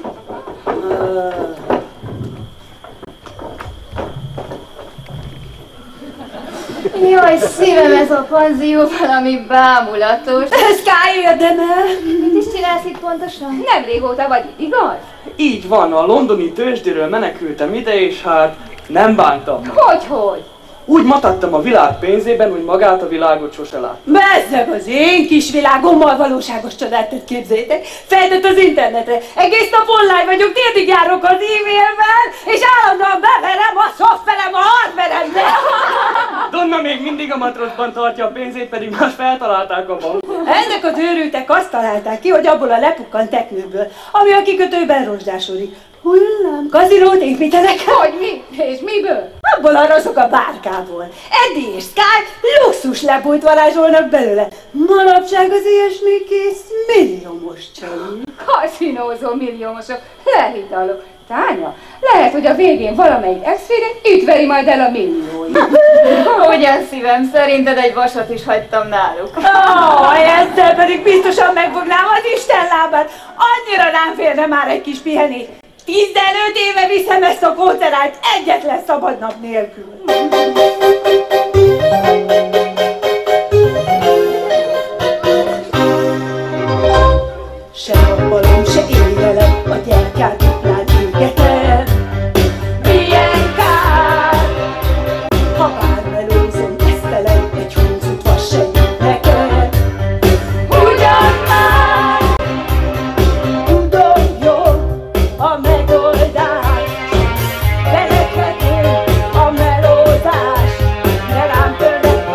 Jaj, szívem, ez a panzió valami bámulatos. Sky érdemel. Mit is csinálsz itt pontosan? Nem régóta vagy itt, igaz? Így van, a londoni tőzsdéről menekültem ide, és hát nem bántam. Hogy-hogy? Úgy matattam a világ pénzében, hogy magát a világot sose lát. Bezzeg az én kis világommal valóságos csodát képzeljétek. Feltett az internetre. Egész nap online vagyok, térdig járok az e-mailvel, és állandóan beverem a szoftverem a hardverembe. Donna még mindig a matrocban tartja a pénzét, pedig már feltalálták a bankot. Ennek az őrültek azt találták ki, hogy abból a lepukkant teknőből, ami a kikötőben rozsdásodik. Hullám, kazinót építenek. Hogy mi? És miből? Abból a rosszok a bárkából. Eddie és Sky luxus lepult varázsolnak belőle. Manapság az ilyesmi kész milliómos csali. Kaszinózó milliómosok, lehitallok. Tánya, lehet, hogy a végén valamelyik ex-férjed itt veri majd el a millióit. Ugyan szívem, szerinted egy vasat is hagytam náluk. Ó, ezzel pedig biztosan megfognám az Isten lábát. Annyira nem férne már egy kis pihenni. tizenöt éve viszem ezt a kócerált egyetlen szabad nap nélkül. Se nappalom, se éjjelem, a gyertyát duplán égetem. Milyen kár, ha bár melózom, tesztelem, egy húzott vas se jut nekem. Ugyan már, tudom jól a megoldás, fenekhető a melózás, de rám törnek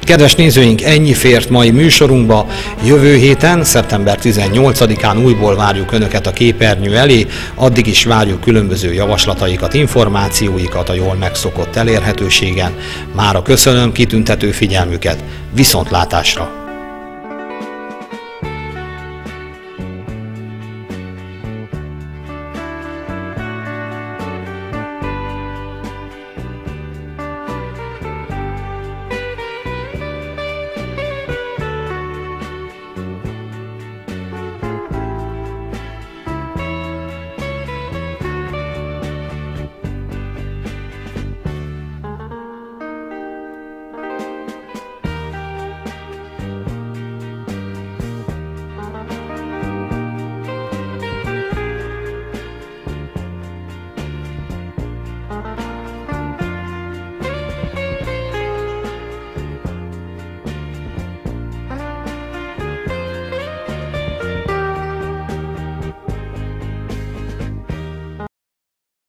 Kedves nézőink, ennyi fért mai műsorunkba. Jövő héten, szeptember tizennyolcadikán újból várjuk Önöket a képernyő elé, addig is várjuk különböző javaslataikat, információikat a jól megszokott elérhetőségen. Mára köszönöm kitüntető figyelmüket, viszontlátásra!